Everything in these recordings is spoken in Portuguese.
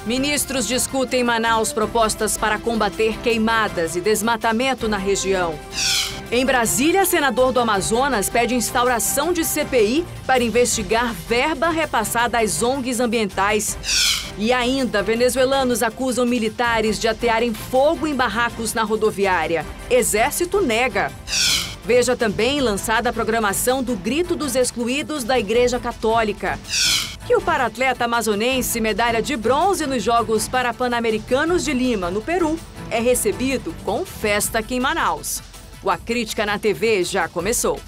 Ministros discutem em Manaus propostas para combater queimadas e desmatamento na região. Em Brasília, senador do Amazonas pede instauração de CPI para investigar verba repassada às ONGs ambientais. E ainda, venezuelanos acusam militares de atearem fogo em barracos na rodoviária. Exército nega. Veja também lançada a programação do Grito dos Excluídos da Igreja Católica. Que o paratleta amazonense, medalha de bronze nos Jogos Parapan-Americanos de Lima, no Peru, é recebido com festa aqui em Manaus. O A Crítica na TV já começou.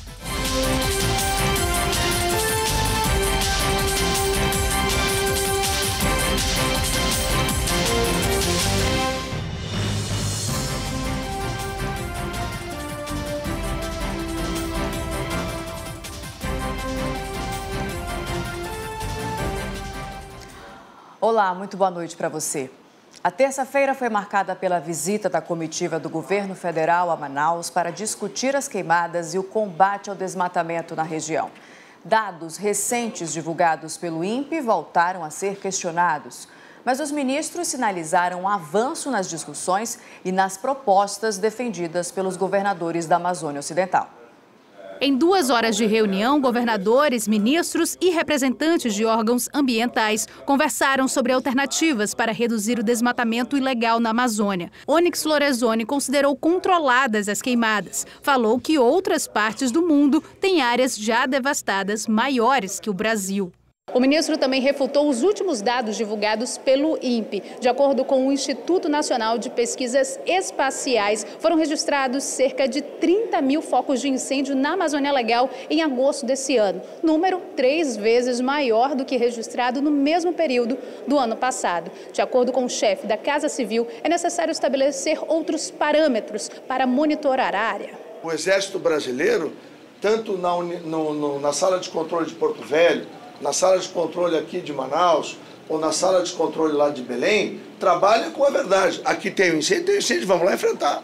Olá, muito boa noite para você. A terça-feira foi marcada pela visita da comitiva do governo federal a Manaus para discutir as queimadas e o combate ao desmatamento na região. Dados recentes divulgados pelo INPE voltaram a ser questionados, mas os ministros sinalizaram um avanço nas discussões e nas propostas defendidas pelos governadores da Amazônia Ocidental. Em 2 horas de reunião, governadores, ministros e representantes de órgãos ambientais conversaram sobre alternativas para reduzir o desmatamento ilegal na Amazônia. Onyx Lorenzoni considerou controladas as queimadas. Falou que outras partes do mundo têm áreas já devastadas maiores que o Brasil. O ministro também refutou os últimos dados divulgados pelo INPE. De acordo com o Instituto Nacional de Pesquisas Espaciais, foram registrados cerca de 30 mil focos de incêndio na Amazônia Legal em agosto desse ano. Número 3 vezes maior do que registrado no mesmo período do ano passado. De acordo com o chefe da Casa Civil, é necessário estabelecer outros parâmetros para monitorar a área. O Exército Brasileiro, tanto na sala de controle de Porto Velho, na sala de controle aqui de Manaus, ou na sala de controle lá de Belém, trabalha com a verdade. Aqui tem um incêndio, vamos lá enfrentar.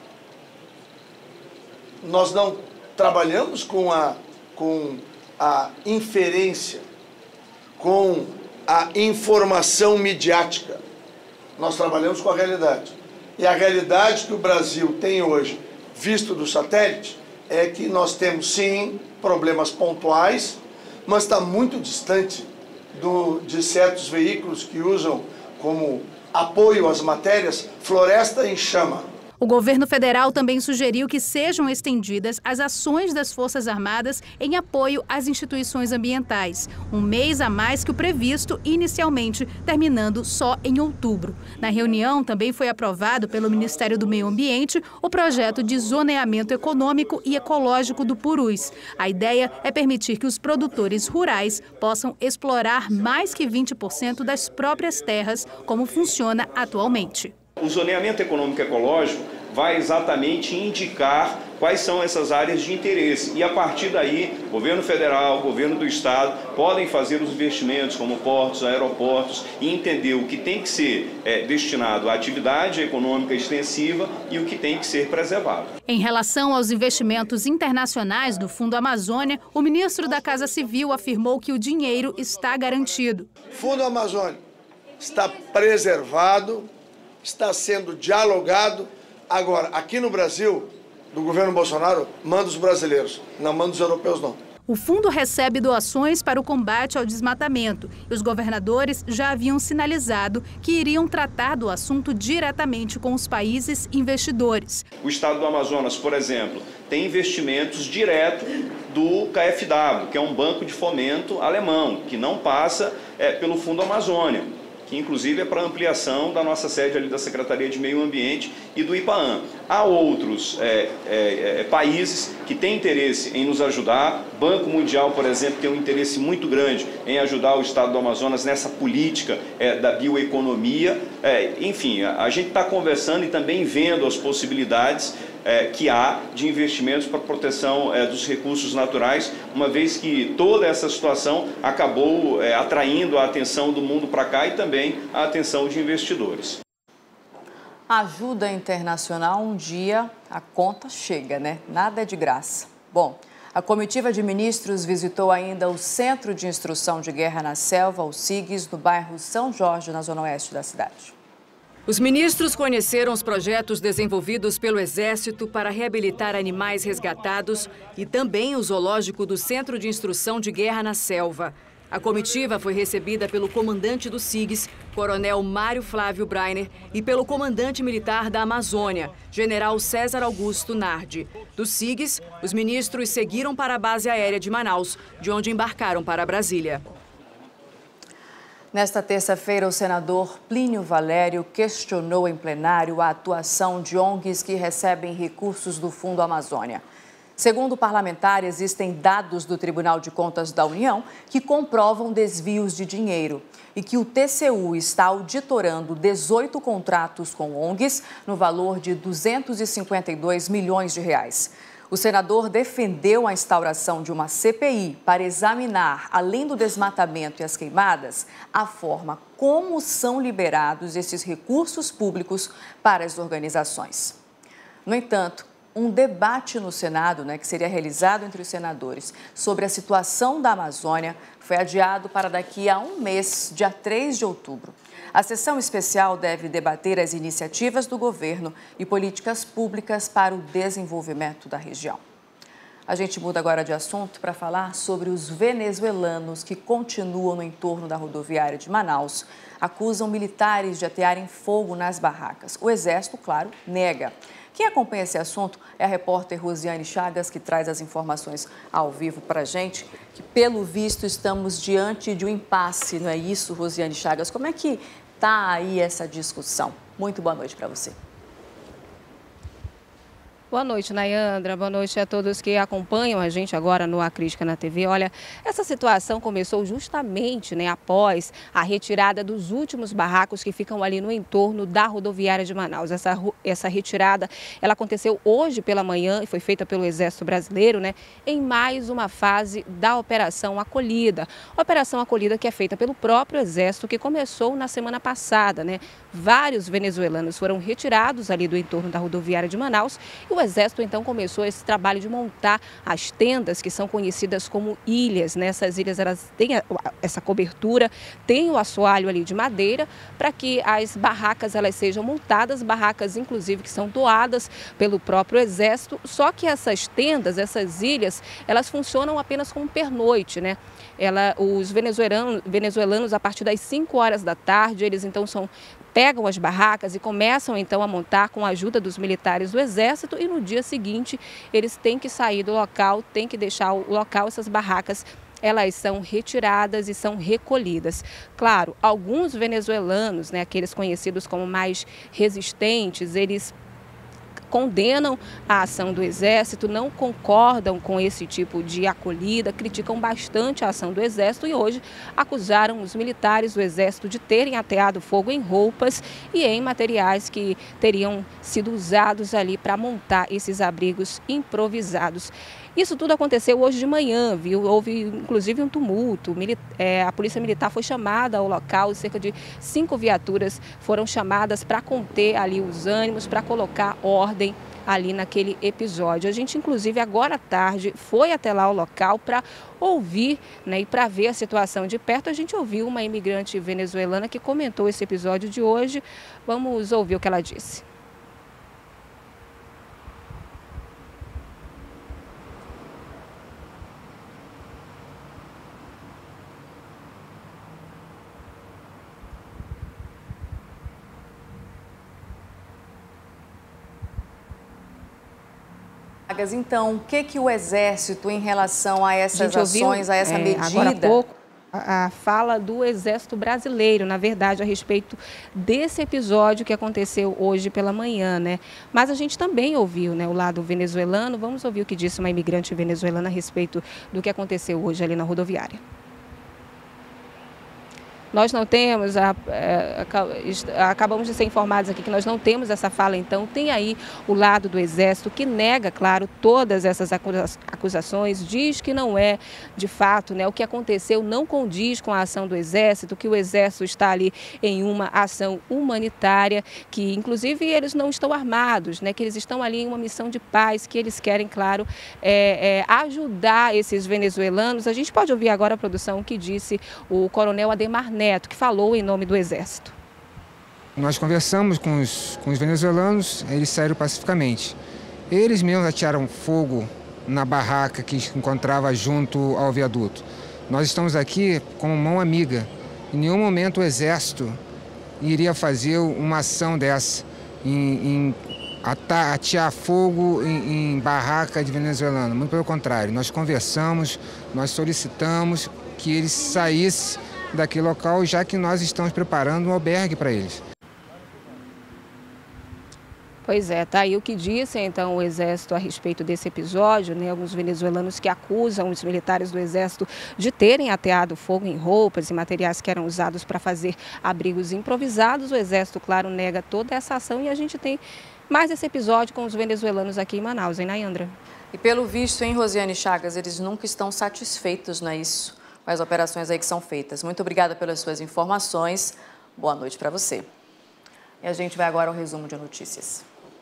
Nós não trabalhamos com a inferência, com a informação midiática. Nós trabalhamos com a realidade. E a realidade que o Brasil tem hoje, visto do satélite, é que nós temos, sim, problemas pontuais, mas está muito distante de certos veículos que usam como apoio às matérias floresta em chama. O governo federal também sugeriu que sejam estendidas as ações das Forças Armadas em apoio às instituições ambientais. 1 mês a mais que o previsto, inicialmente terminando só em outubro. Na reunião também foi aprovado pelo Ministério do Meio Ambiente o projeto de zoneamento econômico e ecológico do Purus. A ideia é permitir que os produtores rurais possam explorar mais que 20% das próprias terras, como funciona atualmente. O zoneamento econômico ecológico vai exatamente indicar quais são essas áreas de interesse e, a partir daí, governo federal, governo do estado podem fazer os investimentos como portos, aeroportos e entender o que tem que ser destinado à atividade econômica extensiva e o que tem que ser preservado. Em relação aos investimentos internacionais do Fundo Amazônia, o ministro da Casa Civil afirmou que o dinheiro está garantido. Fundo Amazônia está preservado, está sendo dialogado. Agora, aqui no Brasil, do governo Bolsonaro, manda os brasileiros, não manda os europeus, não. O fundo recebe doações para o combate ao desmatamento. E os governadores já haviam sinalizado que iriam tratar do assunto diretamente com os países investidores. O estado do Amazonas, por exemplo, tem investimentos diretos do KfW, que é um banco de fomento alemão, que não passa pelo Fundo Amazônia, que inclusive é para ampliação da nossa sede ali da Secretaria de Meio Ambiente e do IPAAM. Há outros países que têm interesse em nos ajudar. O Banco Mundial, por exemplo, tem um interesse muito grande em ajudar o estado do Amazonas nessa política da bioeconomia. Enfim, a gente está conversando e também vendo as possibilidades que há de investimentos para a proteção dos recursos naturais, uma vez que toda essa situação acabou atraindo a atenção do mundo para cá e também a atenção de investidores. Ajuda internacional, um dia a conta chega, né? Nada é de graça. Bom, A comitiva de ministros visitou ainda o Centro de Instrução de Guerra na Selva, o CIGS, no bairro São Jorge, na zona oeste da cidade. Os ministros conheceram os projetos desenvolvidos pelo Exército para reabilitar animais resgatados e também o zoológico do Centro de Instrução de Guerra na Selva. A comitiva foi recebida pelo comandante do CIGS, Coronel Mário Flávio Breiner, e pelo comandante militar da Amazônia, General César Augusto Nardi. Do CIGS, os ministros seguiram para a base aérea de Manaus, de onde embarcaram para Brasília. Nesta terça-feira, o senador Plínio Valério questionou em plenário a atuação de ONGs que recebem recursos do Fundo Amazônia. Segundo o parlamentar, existem dados do Tribunal de Contas da União que comprovam desvios de dinheiro e que o TCU está auditorando 18 contratos com ONGs no valor de 252 milhões de reais. O senador defendeu a instauração de uma CPI para examinar, além do desmatamento e as queimadas, a forma como são liberados esses recursos públicos para as organizações. No entanto, um debate no Senado, que seria realizado entre os senadores, sobre a situação da Amazônia, foi adiado para daqui a um mês, dia 3 de outubro. A sessão especial deve debater as iniciativas do governo e políticas públicas para o desenvolvimento da região. A gente muda agora de assunto para falar sobre os venezuelanos que continuam no entorno da rodoviária de Manaus, acusam militares de atearem fogo nas barracas. O Exército, claro, nega. Quem acompanha esse assunto é a repórter Rosiane Chagas, que traz as informações ao vivo para a gente, que pelo visto estamos diante de um impasse, não é isso, Rosiane Chagas? Como é que está aí essa discussão? Muito boa noite para você. Boa noite, Nayandra. Boa noite a todos que acompanham a gente agora no A Crítica na TV. Olha, essa situação começou justamente após a retirada dos últimos barracos que ficam ali no entorno da rodoviária de Manaus. Essa retirada, ela aconteceu hoje pela manhã e foi feita pelo Exército Brasileiro, em mais uma fase da Operação Acolhida. Operação Acolhida que é feita pelo próprio Exército, que começou na semana passada, Vários venezuelanos foram retirados ali do entorno da rodoviária de Manaus e o Exército, então, começou esse trabalho de montar as tendas que são conhecidas como ilhas. Essas ilhas, elas têm essa cobertura, tem o assoalho ali de madeira para que as barracas elas sejam montadas, barracas, inclusive, que são doadas pelo próprio Exército. Só que essas tendas, essas ilhas, elas funcionam apenas como pernoite, Os venezuelanos, a partir das 5 horas da tarde, eles, então, pegam as barracas e começam então a montar com a ajuda dos militares do Exército e no dia seguinte eles têm que sair do local, têm que deixar o local, essas barracas elas são retiradas e são recolhidas. Claro, alguns venezuelanos, aqueles conhecidos como mais resistentes, eles condenam a ação do Exército, não concordam com esse tipo de acolhida, criticam bastante a ação do Exército e hoje acusaram os militares do Exército de terem ateado fogo em roupas e em materiais que teriam sido usados ali para montar esses abrigos improvisados. Isso tudo aconteceu hoje de manhã, viu? Houve inclusive um tumulto, a polícia militar foi chamada ao local, cerca de 5 viaturas foram chamadas para conter ali os ânimos, para colocar ordem ali naquele episódio. A gente, inclusive, agora à tarde foi até lá ao local para ouvir e para ver a situação de perto. A gente ouviu uma imigrante venezuelana que comentou esse episódio de hoje. Vamos ouvir o que ela disse. Então, o que o Exército, em relação a essas ações, a essa medida? Agora há pouco, a fala do Exército Brasileiro, na verdade, a respeito desse episódio que aconteceu hoje pela manhã, Mas a gente também ouviu, o lado venezuelano. Vamos ouvir o que disse uma imigrante venezuelana a respeito do que aconteceu hoje ali na rodoviária. Nós não temos, acabamos de ser informados aqui que nós não temos essa fala, então tem aí o lado do Exército que nega, claro, todas essas acusações, diz que não é de fato, né, o que aconteceu não condiz com a ação do Exército, que o Exército está ali em uma ação humanitária, que inclusive eles não estão armados, né, que eles estão ali em uma missão de paz, que eles querem, claro, ajudar esses venezuelanos. A gente pode ouvir agora a produção que disse o coronel Ademar Neto, que falou em nome do Exército. Nós conversamos com os venezuelanos, eles saíram pacificamente. Eles mesmos atiraram fogo na barraca que se encontrava junto ao viaduto. Nós estamos aqui como mão amiga. Em nenhum momento o Exército iria fazer uma ação dessa, em atear fogo em barraca de venezuelano. Muito pelo contrário, nós conversamos, nós solicitamos que eles saíssem daquele local, já que nós estamos preparando um albergue para eles. Pois é, tá aí o que disse então o Exército a respeito desse episódio, né? Alguns venezuelanos que acusam os militares do Exército de terem ateado fogo em roupas e materiais que eram usados para fazer abrigos improvisados. O Exército, claro, nega toda essa ação e a gente tem mais esse episódio com os venezuelanos aqui em Manaus, hein, Nayandra? E pelo visto, hein, Rosiane Chagas, eles nunca estão satisfeitos, não é isso? Com as operações aí que são feitas. Muito obrigada pelas suas informações. Boa noite para você. E a gente vai agora ao resumo de notícias.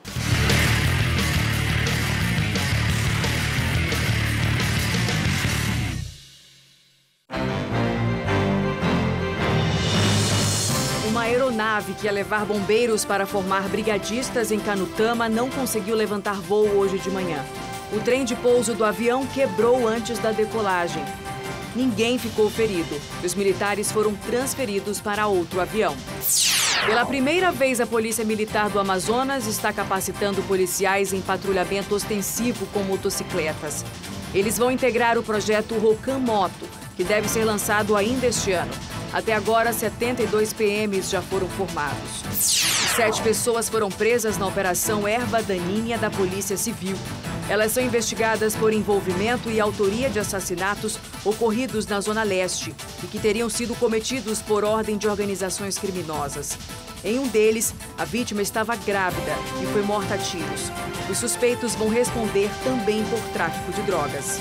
Uma aeronave que ia levar bombeiros para formar brigadistas em Canutama não conseguiu levantar voo hoje de manhã. O trem de pouso do avião quebrou antes da decolagem. Ninguém ficou ferido. Os militares foram transferidos para outro avião. Pela primeira vez, a Polícia Militar do Amazonas está capacitando policiais em patrulhamento ostensivo com motocicletas. Eles vão integrar o projeto Rocan Moto, que deve ser lançado ainda este ano. Até agora, 72 PMs já foram formados. 7 pessoas foram presas na Operação Erva Daninha da Polícia Civil. Elas são investigadas por envolvimento e autoria de assassinatos ocorridos na Zona Leste e que teriam sido cometidos por ordem de organizações criminosas. Em um deles, a vítima estava grávida e foi morta a tiros. Os suspeitos vão responder também por tráfico de drogas.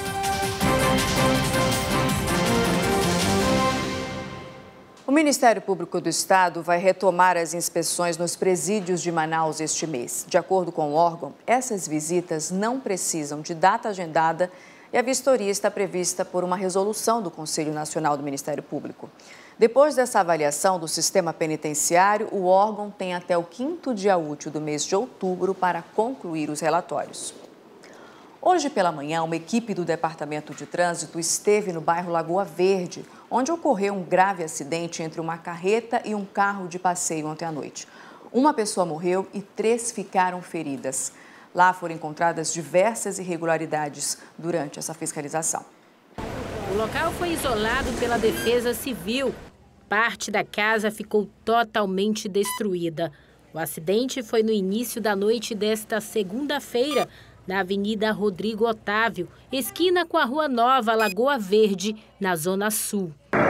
O Ministério Público do Estado vai retomar as inspeções nos presídios de Manaus este mês. De acordo com o órgão, essas visitas não precisam de data agendada e a vistoria está prevista por uma resolução do Conselho Nacional do Ministério Público. Depois dessa avaliação do sistema penitenciário, o órgão tem até o 5º dia útil do mês de outubro para concluir os relatórios. Hoje pela manhã, uma equipe do Departamento de Trânsito esteve no bairro Lagoa Verde, onde ocorreu um grave acidente entre uma carreta e um carro de passeio ontem à noite. Uma pessoa morreu e 3 ficaram feridas. Lá foram encontradas diversas irregularidades durante essa fiscalização. O local foi isolado pela Defesa Civil. Parte da casa ficou totalmente destruída. O acidente foi no início da noite desta segunda-feira, na Avenida Rodrigo Otávio, esquina com a Rua Nova, Lagoa Verde, na Zona Sul.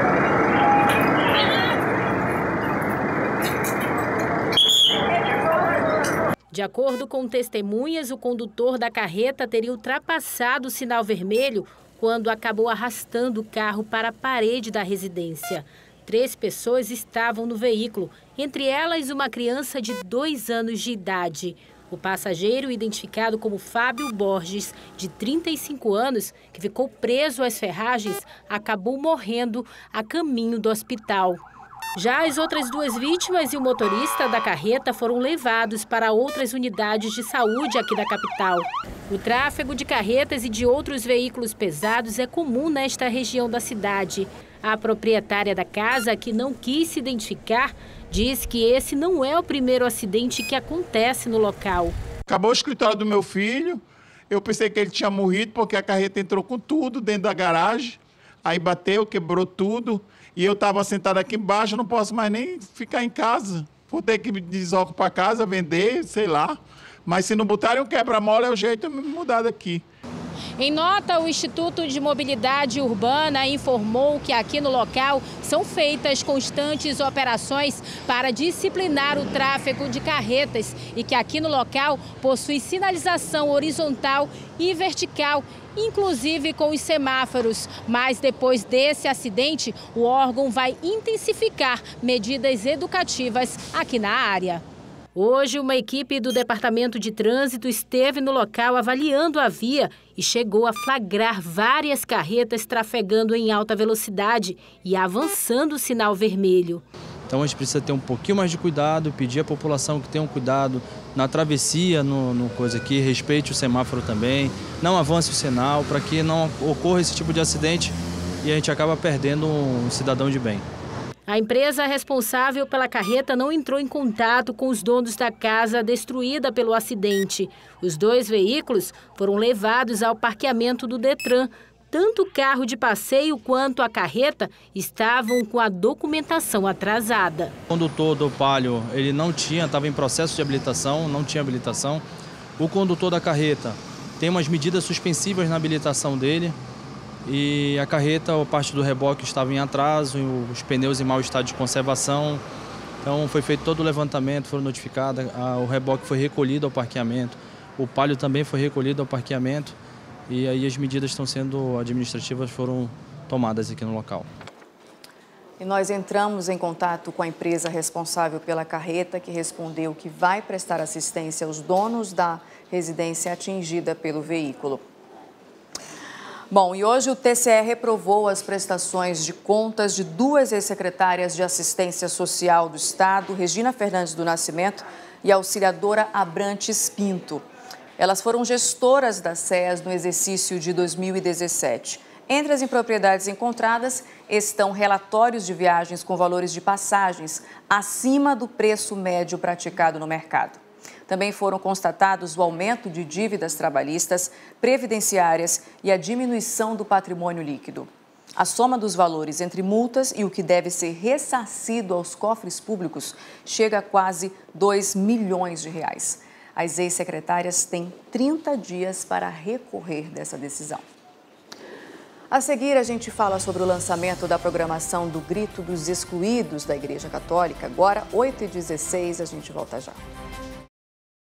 De acordo com testemunhas, o condutor da carreta teria ultrapassado o sinal vermelho quando acabou arrastando o carro para a parede da residência. 3 pessoas estavam no veículo, entre elas uma criança de 2 anos de idade. O passageiro, identificado como Fábio Borges, de 35 anos, que ficou preso às ferragens, acabou morrendo a caminho do hospital. Já as outras 2 vítimas e o motorista da carreta foram levados para outras unidades de saúde aqui da capital. O tráfego de carretas e de outros veículos pesados é comum nesta região da cidade. A proprietária da casa, que não quis se identificar, diz que esse não é o primeiro acidente que acontece no local. Acabou o escritório do meu filho, eu pensei que ele tinha morrido porque a carreta entrou com tudo dentro da garagem, aí bateu, quebrou tudo, e eu estava sentado aqui embaixo, não posso mais nem ficar em casa. Vou ter que me desocupar a casa, vender, sei lá. Mas se não botarem um quebra-mola, é o jeito de me mudar daqui. Em nota, o Instituto de Mobilidade Urbana informou que aqui no local são feitas constantes operações para disciplinar o tráfego de carretas e que aqui no local possui sinalização horizontal e vertical, inclusive com os semáforos. Mas depois desse acidente, o órgão vai intensificar medidas educativas aqui na área. Hoje, uma equipe do Departamento de Trânsito esteve no local avaliando a via e chegou a flagrar várias carretas trafegando em alta velocidade e avançando o sinal vermelho. Então a gente precisa ter um pouquinho mais de cuidado, pedir à população que tenha um cuidado na travessia, no coisa aqui, respeite o semáforo também, não avance o sinal para que não ocorra esse tipo de acidente e a gente acaba perdendo um cidadão de bem. A empresa responsável pela carreta não entrou em contato com os donos da casa destruída pelo acidente. Os 2 veículos foram levados ao parqueamento do Detran. Tanto o carro de passeio quanto a carreta estavam com a documentação atrasada. O condutor do Palio, ele estava em processo de habilitação, não tinha habilitação. O condutor da carreta tem umas medidas suspensivas na habilitação dele. E a carreta, a parte do reboque estava em atraso, os pneus em mau estado de conservação. Então foi feito todo o levantamento, foram notificados, o reboque foi recolhido ao parqueamento, o Palio também foi recolhido ao parqueamento e aí as medidas administrativas foram tomadas aqui no local. E nós entramos em contato com a empresa responsável pela carreta, que respondeu que vai prestar assistência aos donos da residência atingida pelo veículo. Bom, e hoje o TCE reprovou as prestações de contas de 2 ex-secretárias de Assistência Social do Estado, Regina Fernandes do Nascimento e a auxiliadora Abrantes Pinto. Elas foram gestoras das SEAS no exercício de 2017. Entre as impropriedades encontradas estão relatórios de viagens com valores de passagens acima do preço médio praticado no mercado. Também foram constatados o aumento de dívidas trabalhistas, previdenciárias e a diminuição do patrimônio líquido. A soma dos valores entre multas e o que deve ser ressarcido aos cofres públicos chega a quase 2 milhões de reais. As ex-secretárias têm 30 dias para recorrer dessa decisão. A seguir, a gente fala sobre o lançamento da programação do Grito dos Excluídos da Igreja Católica. Agora, 8h16, a gente volta já.